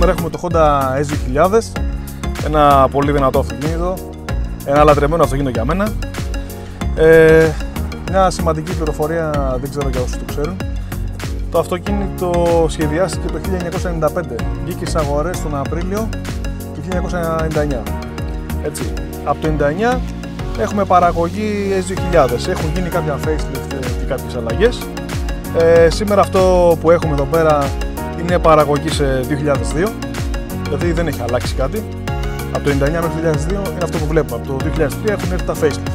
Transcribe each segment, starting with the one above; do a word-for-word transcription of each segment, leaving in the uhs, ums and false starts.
σήμερα έχουμε το Honda ες δύο χιλιάδες, ένα πολύ δυνατό αυτοκίνητο, ένα λατρεμένο αυτοκίνητο για μένα. Ε, μια σημαντική πληροφορία, δεν ξέρω για όσους το ξέρουν. Το αυτοκίνητο σχεδιάστηκε το χίλια εννιακόσια ενενήντα πέντε, βγήκε στις αγορές τον Απρίλιο του χίλια εννιακόσια ενενήντα εννιά. Έτσι. Από το ενενήντα εννιά έχουμε παραγωγή ες δύο χιλιάδες, έχουν γίνει κάποια facelift και κάποιες αλλαγές. Ε, σήμερα αυτό που έχουμε εδώ πέρα είναι παραγωγή σε δύο χιλιάδες δύο, δηλαδή δεν έχει αλλάξει κάτι. Από το ενενήντα εννιά μέχρι το δύο χιλιάδες δύο είναι αυτό που βλέπουμε. Από το δύο χιλιάδες τρία έχουν έρθει τα facelift.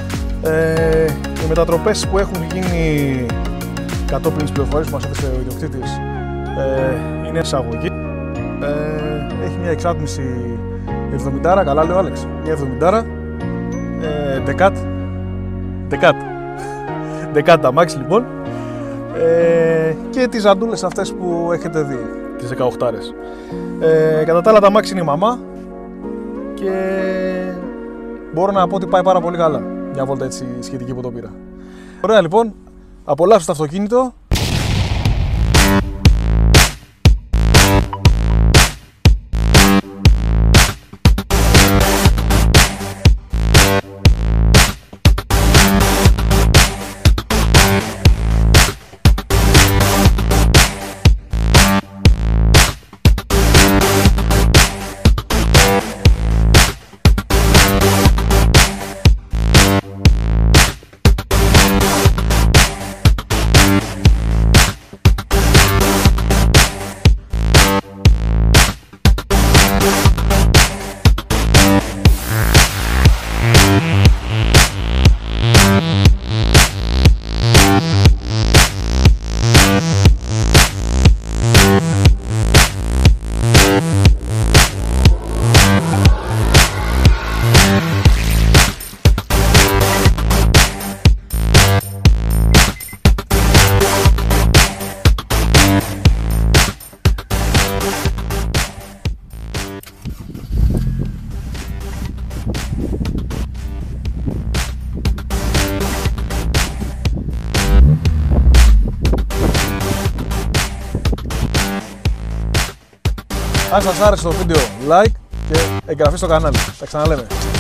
Ε, οι μετατροπές που έχουν γίνει κατόπιν τις πληροφορίες που μας έδωσε ο ιδιοκτήτης ε, είναι εισαγωγή. Ε, έχει μια εξάτμιση εβδομήντα, καλά λέω Άλεξ, μια εβδομήντα, ε, δεκάτ, δεκάτ, δεκάτ αμάξι λοιπόν, ε, και τις ζαντούλες αυτές που έχετε δει, τις δεκαοχτάρες. Ε, κατά τα άλλα τα αμάξι είναι η μαμά και μπορώ να πω ότι πάει πάρα πολύ καλά, μια βόλτα έτσι σχετική που το πήρα. Ωραία λοιπόν, απολαύστε το αυτοκίνητο. Αν σας άρεσε το βίντεο, like και εγγραφή στο κανάλι. Τα ξαναλέμε.